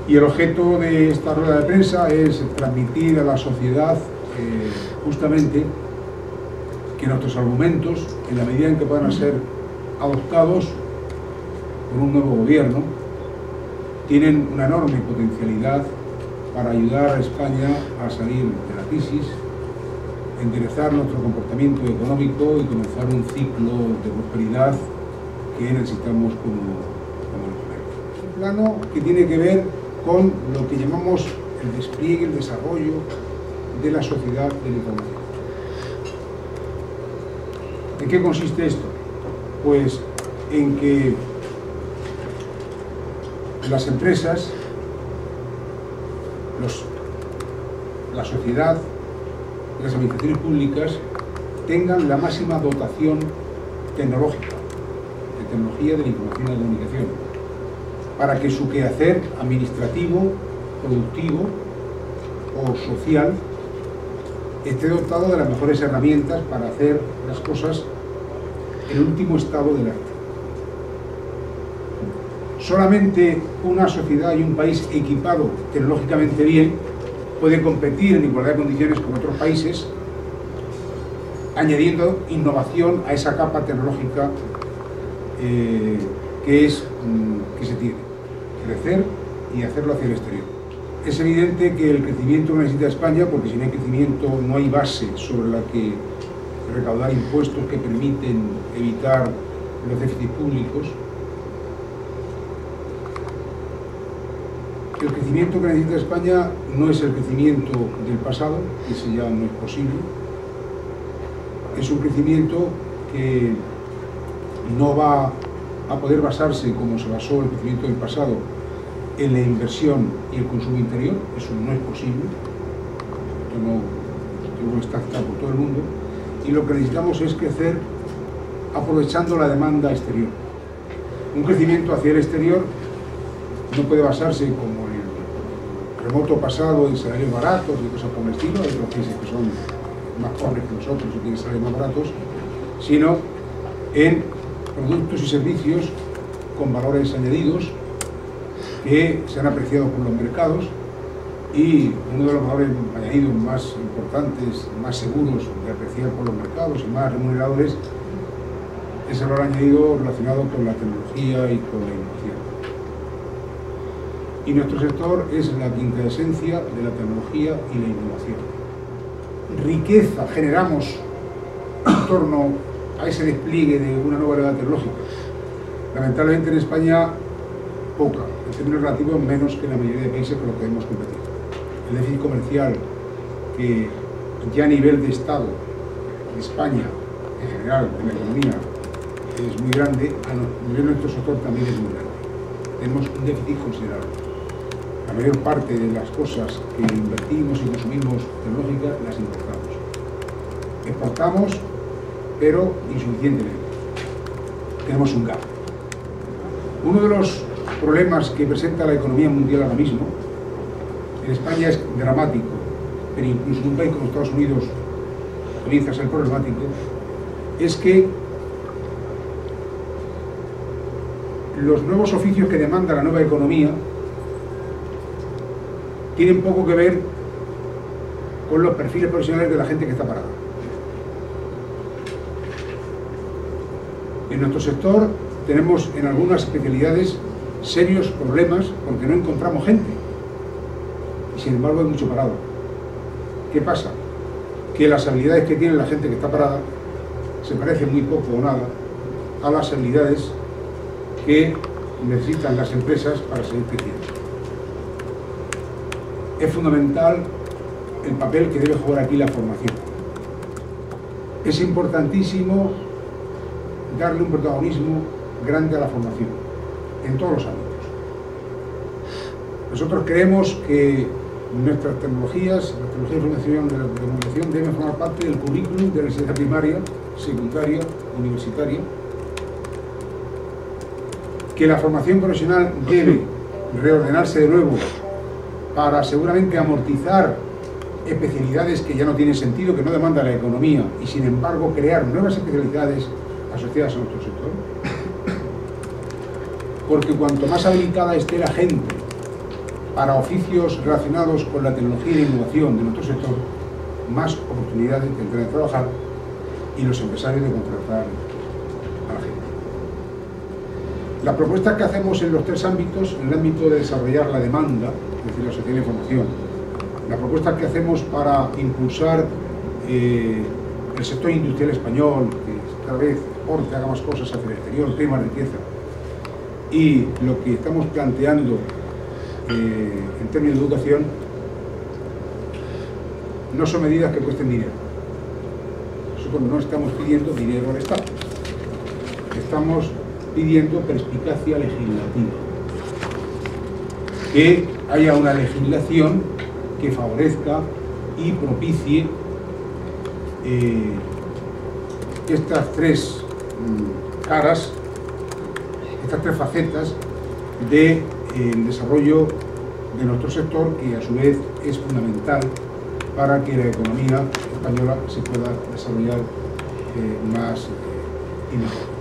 Y el objeto de esta rueda de prensa es transmitir a la sociedad justamente que nuestros argumentos, en la medida en que puedan ser adoptados por un nuevo gobierno, tienen una enorme potencialidad para ayudar a España a salir de la crisis, enderezar nuestro comportamiento económico y comenzar un ciclo de prosperidad que necesitamos como el comercio. Un plano que tiene que ver con lo que llamamos el despliegue, el desarrollo de la sociedad de la información. ¿En qué consiste esto? Pues en que las empresas, la sociedad, las administraciones públicas tengan la máxima dotación tecnológica, de tecnología de la información y la comunicación, para que su quehacer administrativo, productivo o social esté dotado de las mejores herramientas para hacer las cosas en el último estado del arte. Solamente una sociedad y un país equipado tecnológicamente bien puede competir en igualdad de condiciones con otros países, añadiendo innovación a esa capa tecnológica que se tiene, crecer y hacerlo hacia el exterior. Es evidente que el crecimiento lo necesita España, porque si no hay crecimiento no hay base sobre la que recaudar impuestos que permiten evitar los déficits públicos. El crecimiento que necesita España no es el crecimiento del pasado, ese ya no es posible. Es un crecimiento que no va a poder basarse, como se basó el crecimiento del pasado, en la inversión y el consumo interior. Eso no es posible. Esto no está aceptado por todo el mundo. Y lo que necesitamos es crecer aprovechando la demanda exterior. Un crecimiento hacia el exterior no puede basarse, como el remoto pasado, en salarios baratos y cosas por el estilo. Hay otros países que son más pobres que nosotros y tienen salarios más baratos, sino en productos y servicios con valores añadidos que se han apreciado por los mercados, y uno de los valores añadidos más importantes, más seguros de apreciar por los mercados y más remuneradores es el valor añadido relacionado con la tecnología y con la innovación. Y nuestro sector es la quinta esencia de la tecnología y la innovación. Riqueza generamos en torno a ese despliegue de una nueva realidad tecnológica. Lamentablemente en España poca, en términos relativos menos que en la mayoría de países con los que debemos competir. El déficit comercial, que ya a nivel de Estado de España, en general, de la economía, es muy grande, a nivel de nuestro sector también es muy grande. Tenemos un déficit considerable. La mayor parte de las cosas que invertimos y consumimos tecnológicas las importamos. Exportamos, pero insuficientemente. Tenemos un gap. Uno de los problemas que presenta la economía mundial ahora mismo, en España es dramático, pero incluso en un país como Estados Unidos comienza a ser problemático, es que los nuevos oficios que demanda la nueva economía tienen poco que ver con los perfiles profesionales de la gente que está parada. En nuestro sector tenemos en algunas especialidades serios problemas porque no encontramos gente y sin embargo hay mucho parado. ¿Qué pasa? Que las habilidades que tiene la gente que está parada se parecen muy poco o nada a las habilidades que necesitan las empresas para seguir creciendo. Es fundamental el papel que debe jugar aquí la formación. Es importantísimo darle un protagonismo grande a la formación, en todos los ámbitos. Nosotros creemos que nuestras tecnologías, las tecnologías de información de la comunicación, deben formar parte del currículum de la enseñanza primaria, secundaria, universitaria, que la formación profesional debe reordenarse de nuevo para seguramente amortizar especialidades que ya no tienen sentido, que no demanda la economía, y sin embargo crear nuevas especialidades asociadas a nuestro sector. Porque cuanto más habilitada esté la gente para oficios relacionados con la tecnología y la innovación de nuestro sector, más oportunidades tendrán de trabajar y los empresarios de contratar a la gente. Las propuestas que hacemos en los tres ámbitos, en el ámbito de desarrollar la demanda, es decir, la sociedad de la información, las propuestas que hacemos para impulsar el sector industrial español, que cada vez exporte, haga más cosas hacia el exterior, tenga más riqueza, y lo que estamos planteando en términos de educación, no son medidas que cuesten dinero. Nosotros no estamos pidiendo dinero al Estado, estamos pidiendo perspicacia legislativa, que haya una legislación que favorezca y propicie estas tres caras, estas tres facetas del desarrollo de nuestro sector, que a su vez es fundamental para que la economía española se pueda desarrollar más y mejor.